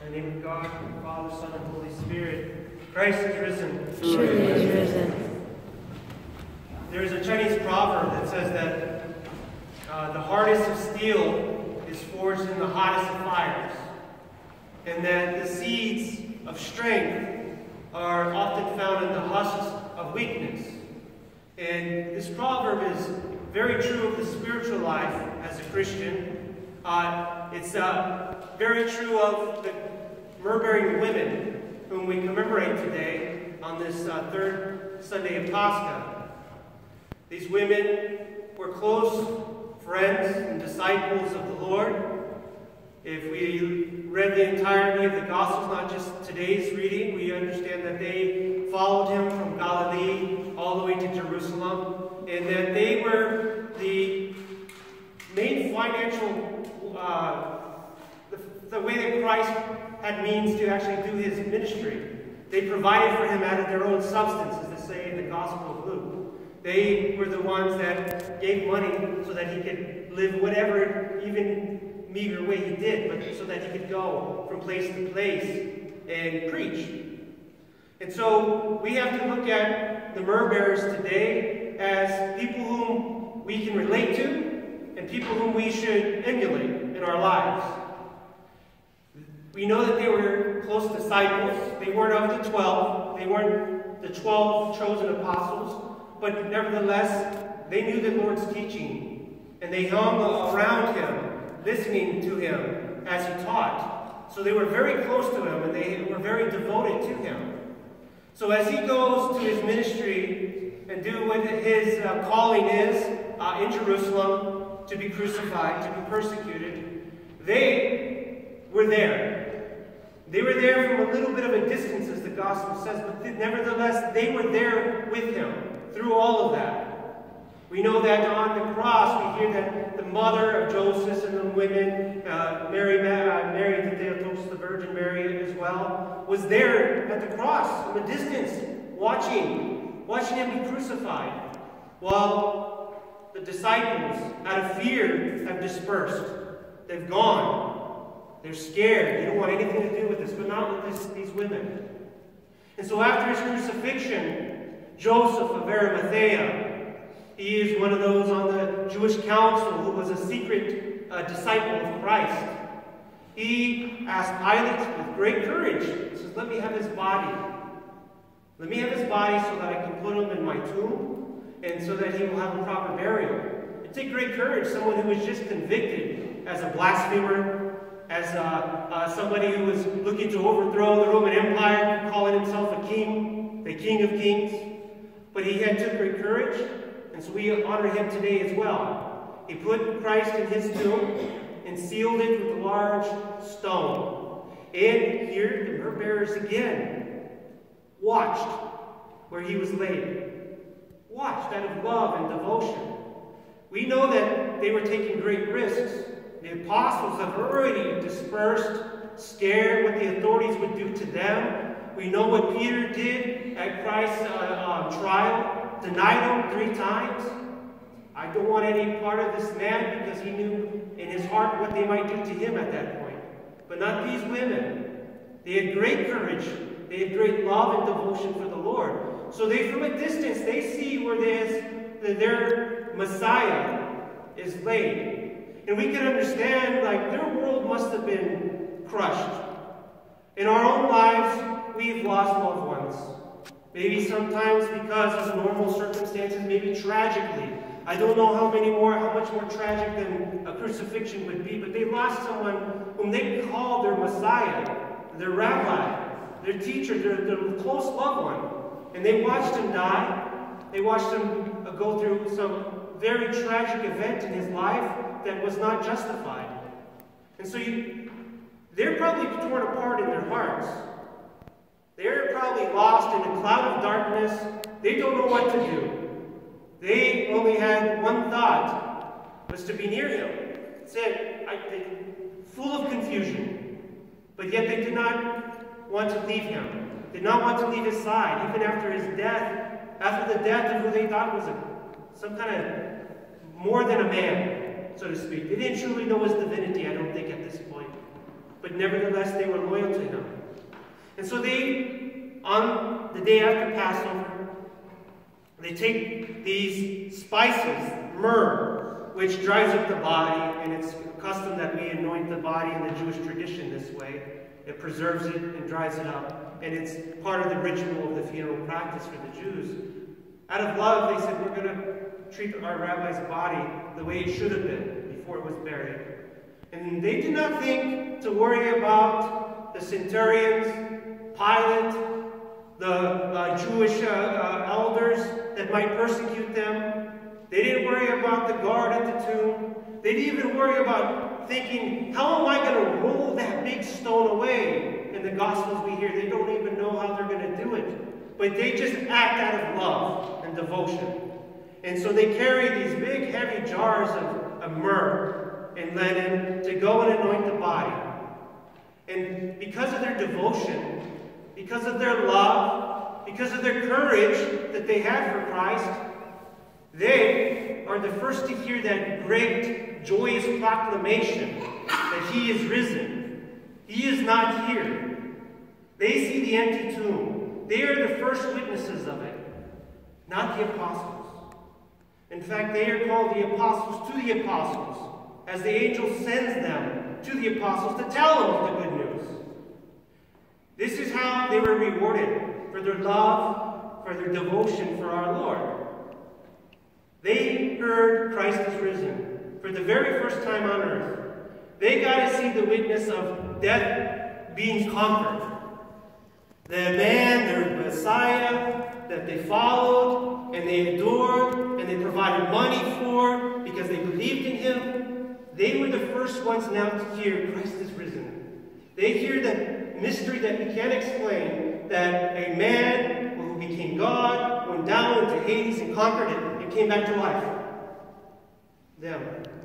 In the name of God, the Father, Son, and Holy Spirit. Christ is risen. Surely he is risen. There is a Chinese proverb that says that the hardest of steel is forged in the hottest of fires, and that the seeds of strength are often found in the husks of weakness. And this proverb is very true of the spiritual life as a Christian. It's very true of the myrrh-bearing women whom we commemorate today on this third Sunday of Pascha. These women were close friends and disciples of the Lord. If we read the entirety of the Gospels, not just today's reading, we understand that they followed him from Galilee all the way to Jerusalem, and that they were the main financial, the way that Christ had means to actually do his ministry. They provided for him out of their own substance, as they say in the Gospel of Luke. They were the ones that gave money so that he could live whatever, even meager way he did, but so that he could go from place to place and preach. And so we have to look at the myrrh bearers today as people whom we can relate to and people whom we should emulate in our lives. We know that they were close disciples. They weren't of the 12. They weren't the 12 chosen apostles. But nevertheless, they knew the Lord's teaching. And they hung around him, listening to him as he taught. So they were very close to him, and they were very devoted to him. So as he goes to his ministry and do what his calling is in Jerusalem, to be crucified, to be persecuted, they were there. They were there from a little bit of a distance, as the Gospel says, but nevertheless, they were there with him through all of that. We know that on the cross, we hear that the mother of Joseph and the women, Mary, the Theotokos, the Virgin Mary as well, was there at the cross in the distance, watching him be crucified, while the disciples, out of fear, have dispersed. They've gone. They're scared. They don't want anything to do with this, but not with these women. And so after his crucifixion, Joseph of Arimathea, he is one of those on the Jewish council who was a secret disciple of Christ. He asked Pilate with great courage, he says, "Let me have his body. Let me have his body so that I can put him in my tomb and so that he will have a proper burial." It took great courage, someone who was just convicted as a blasphemer, as somebody who was looking to overthrow the Roman Empire, calling himself a king, the King of Kings. But he had took great courage, and so we honor him today as well. He put Christ in his tomb and sealed it with a large stone. And here, the myrrh bearers again watched where he was laid. Watched out of love and devotion. We know that they were taking great risks. The apostles have already dispersed, scared what the authorities would do to them. We know what Peter did at Christ's trial, denied him 3 times. I don't want any part of this man, because he knew in his heart what they might do to him at that point. But not these women. They had great courage. They had great love and devotion for the Lord. So they, from a distance, they see where their Messiah is laid. And we can understand, like, their world must have been crushed. In our own lives, we've lost loved ones. Maybe sometimes because of normal circumstances, maybe tragically. I don't know how much more tragic than a crucifixion would be, but they lost someone whom they called their Messiah, their rabbi, their teacher, their close loved one. And they watched him die. They watched him go through some very tragic event in his life that was not justified. And so they're probably torn apart in their hearts. They're probably lost in a cloud of darkness. They don't know what to do. They only had one thought, was to be near him. That's it. Full of confusion. But yet they did not want to leave him. Did not want to leave his side, even after his death, after the death of who they thought was some kind of more than a man, so to speak. They didn't truly know his divinity, I don't think, at this point. But but nevertheless they were loyal to him. And so they, on the day after Passover, they take these spices, myrrh, which dries up the body, and it's a custom that we anoint the body in the Jewish tradition this way. It preserves it and dries it up, and it's part of the ritual of the funeral practice for the Jews. Out of love, they said, we're going to treat our rabbi's body the way it should have been before it was buried. And they did not think to worry about the centurions, Pilate, the Jewish elders that might persecute them. They didn't worry about the guard at the tomb. They didn't even worry about thinking, how am I going to roll that big stone away? In the Gospels we hear, they don't even know how they're going to do it. But they just act out of love and devotion. And so they carry these big, heavy jars of myrrh and linen to go and anoint the body. And because of their devotion, because of their love, because of their courage that they had for Christ, they are the first to hear that great, joyous proclamation that he is risen. He is not here. They see the empty tomb. They are the first witnesses of it, not the apostles. In fact, they are called the apostles to the apostles, as the angel sends them to the apostles to tell them the good news. This is how they were rewarded for their love, for their devotion for our Lord. They heard Christ is risen for the very first time on earth. They got to see the witness of death being conquered. The man, their Messiah, that they followed and they adored and they provided money for because they believed in him, they were the first ones now to hear Christ is risen. They hear that mystery that we can't explain, that a man who became God went down into Hades and conquered it and came back to life. Them.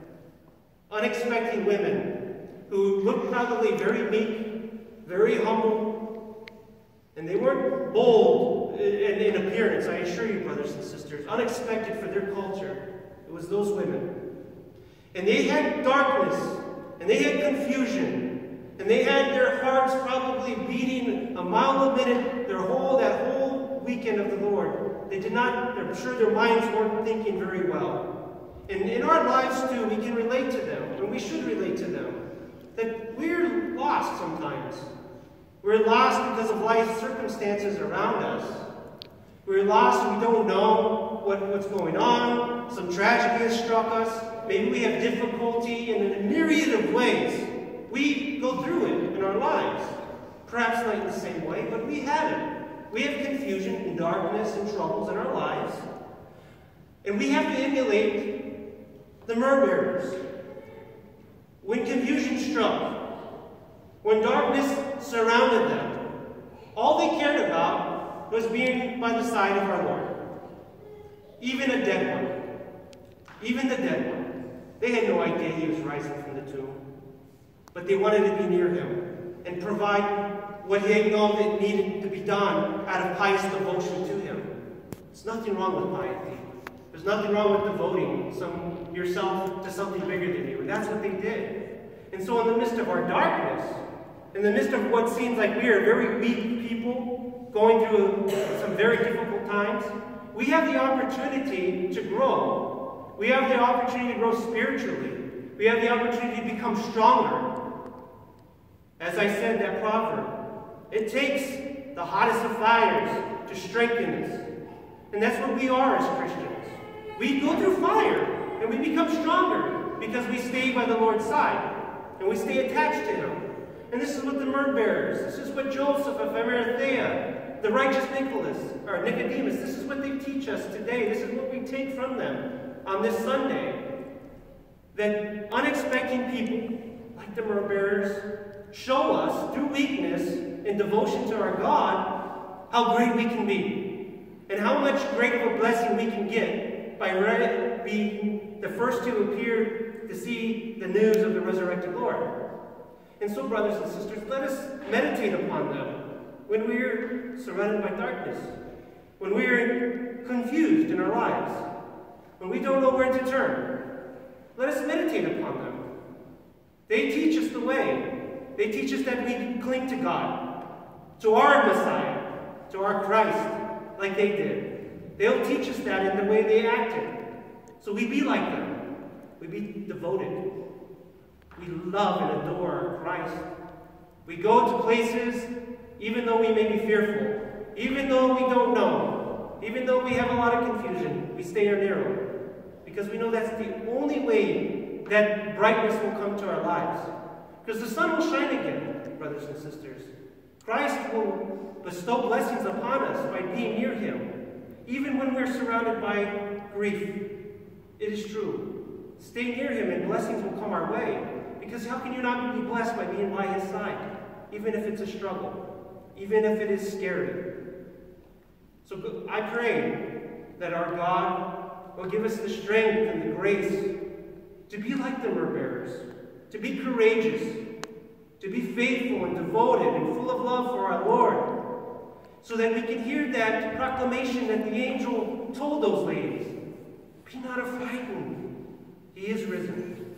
Unexpected women who looked probably very meek, very humble, and they weren't bold in appearance, I assure you, brothers and sisters. Unexpected for their culture. It was those women. And they had darkness, and they had confusion, and they had their hearts probably beating a mile a minute that whole weekend of the Lord. They did not, I'm sure their minds weren't thinking very well. And in our lives too, we can relate to them, and we should relate to them, that we're lost sometimes. We're lost because of life's circumstances around us. We're lost and we don't know what's going on. Some tragedy has struck us. Maybe we have difficulty, and in a myriad of ways, we go through it in our lives. Perhaps not in the same way, but we have it. We have confusion and darkness and troubles in our lives. And we have to emulate the myrrh bearers. When confusion struck, when darkness surrounded them, all they cared about was being by the side of our Lord. Even a dead one. Even the dead one. They had no idea he was rising from the tomb. But they wanted to be near him and provide what they know that needed to be done out of pious devotion to him. There's nothing wrong with piety. There's nothing wrong with devoting yourself to something bigger than you. And that's what they did. And so in the midst of our darkness, in the midst of what seems like we are very weak people going through some very difficult times, we have the opportunity to grow. We have the opportunity to grow spiritually. We have the opportunity to become stronger. As I said, that proverb, it takes the hottest of fires to strengthen us. And that's what we are as Christians. We go through fire and we become stronger because we stay by the Lord's side and we stay attached to him. And this is what the myrrh bearers, this is what Joseph of Arimathea, the righteous Nicodemus, this is what they teach us today. This is what we take from them on this Sunday. That unexpected people, like the myrrh bearers, show us through weakness and devotion to our God how great we can be. And how much great of a blessing we can get by being the first to appear to see the news of the resurrected Lord. And so, brothers and sisters, let us meditate upon them when we're surrounded by darkness, when we're confused in our lives, when we don't know where to turn. Let us meditate upon them. They teach us the way. They teach us that we cling to God, to our Messiah, to our Christ, like they did. They'll teach us that in the way they acted. So we be like them. We be devoted. We love and adore Christ. We go to places even though we may be fearful, even though we don't know, even though we have a lot of confusion, we stay narrow. Because we know that's the only way that brightness will come to our lives. Because the sun will shine again, brothers and sisters. Christ will bestow blessings upon us by being near him, even when we're surrounded by grief. It is true. Stay near him and blessings will come our way. Because how can you not be blessed by being by his side? Even if it's a struggle. Even if it is scary. So I pray that our God will give us the strength and the grace to be like the myrrh bearers, to be courageous, to be faithful and devoted and full of love for our Lord, so that we can hear that proclamation that the angel told those ladies. Be not affrighted. He is risen.